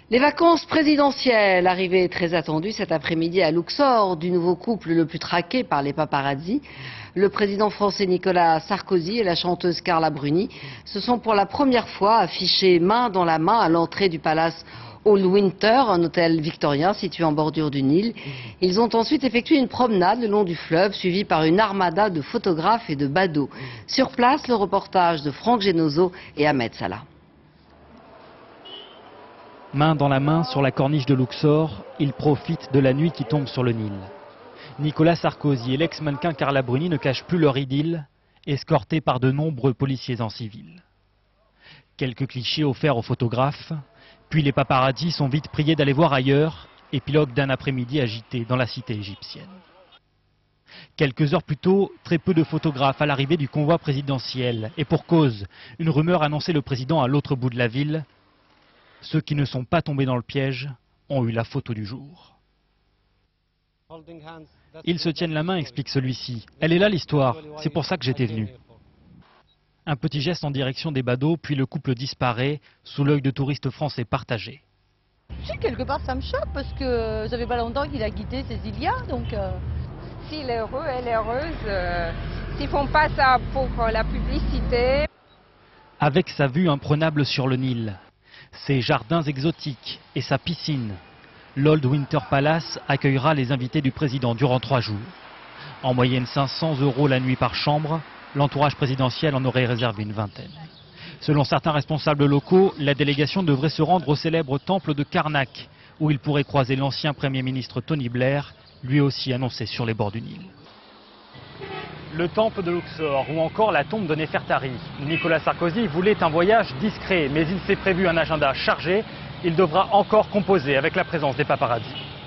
Les vacances présidentielles, arrivées très attendues cet après-midi à Luxor, du nouveau couple le plus traqué par les paparazzis. Le président français Nicolas Sarkozy et la chanteuse Carla Bruni se sont pour la première fois affichés main dans la main à l'entrée du palace All Winter, un hôtel victorien situé en bordure du Nil. Ils ont ensuite effectué une promenade le long du fleuve, suivie par une armada de photographes et de badauds. Sur place, le reportage de Franck Genozo et Ahmed Salah. Main dans la main sur la corniche de Luxor, ils profitent de la nuit qui tombe sur le Nil. Nicolas Sarkozy et l'ex-mannequin Carla Bruni ne cachent plus leur idylle, escortés par de nombreux policiers en civil. Quelques clichés offerts aux photographes, puis les paparazzis sont vite priés d'aller voir ailleurs, épilogue d'un après-midi agité dans la cité égyptienne. Quelques heures plus tôt, très peu de photographes à l'arrivée du convoi présidentiel. Et pour cause, une rumeur annonçait le président à l'autre bout de la ville. Ceux qui ne sont pas tombés dans le piège ont eu la photo du jour. Ils se tiennent la main, explique celui-ci. Elle est là l'histoire, c'est pour ça que j'étais venu. Un petit geste en direction des badauds, puis le couple disparaît, sous l'œil de touristes français partagés. Si, quelque part ça me choque parce que ça fait pas longtemps qu'il a quitté ses Ilias, donc... S'il est heureux, elle est heureuse. S'ils font pas ça pour la publicité. Avec sa vue imprenable sur le Nil, ses jardins exotiques et sa piscine, l'Old Winter Palace accueillera les invités du président durant 3 jours. En moyenne 500 € la nuit par chambre, l'entourage présidentiel en aurait réservé une vingtaine. Selon certains responsables locaux, la délégation devrait se rendre au célèbre temple de Karnak, où il pourrait croiser l'ancien Premier ministre Tony Blair, lui aussi annoncé sur les bords du Nil. Le temple de Luxor ou encore la tombe de Néfertari. Nicolas Sarkozy voulait un voyage discret, mais il s'est prévu un agenda chargé. Il devra encore composer avec la présence des paparazzis.